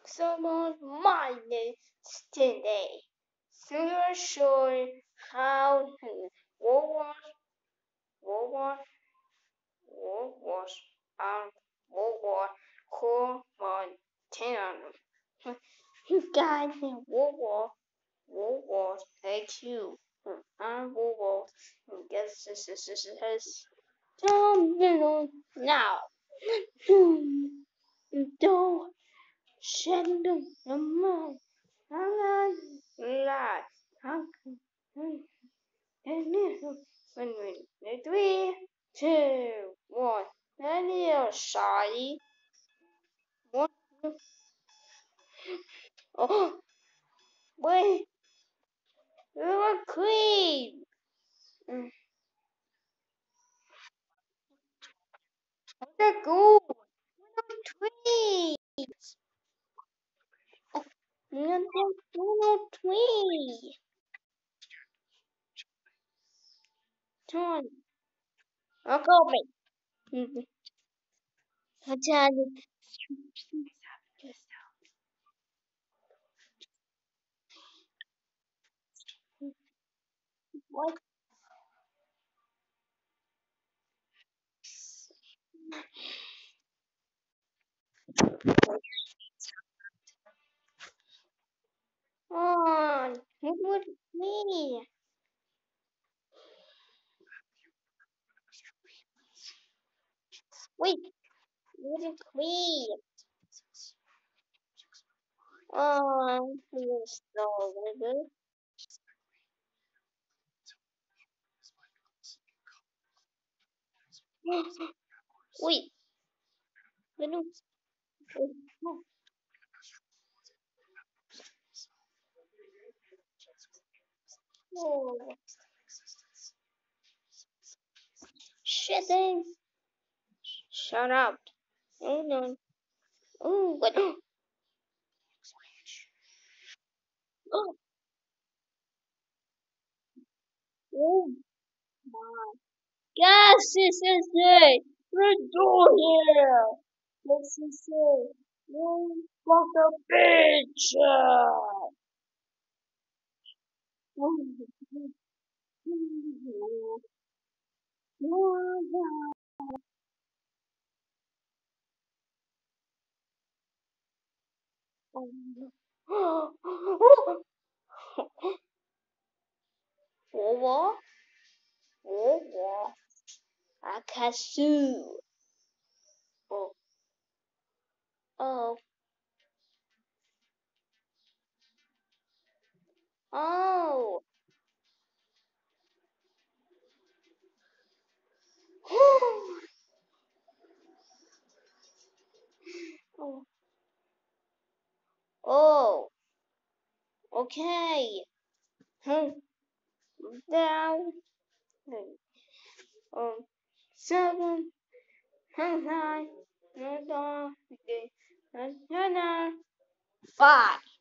Someone my name today. So you're sure how World War World War World War World War Cool Montana. You guys in World War two. World War guess this has now. Don't shed the moon. I'm not lie. How can three, two, one. And you're shy. One. Oh, wait. You're a queen. They're good. Tweet. No tweet. Turn. I'll go me. I tell you. What? On. What would me? Wait. What a queen. You're so good. Wait. Little. Oh, shit. Shut up. Oh no. Oh, what? Oh, oh my. Yes, this is it. We're doing here. This is it. You got the picture. Over, over, Akasu. Oh, oh, oh. Oh, oh, okay. Down. Um, seven, nine, nine, 5.